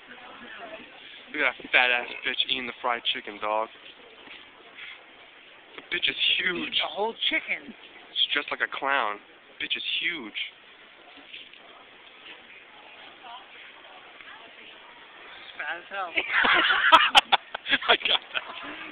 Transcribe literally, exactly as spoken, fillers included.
Look at that fat ass bitch eating the fried chicken, dog. The bitch is huge. The whole chicken. She's dressed like a clown. Bitch is huge. Fat as hell. I got that.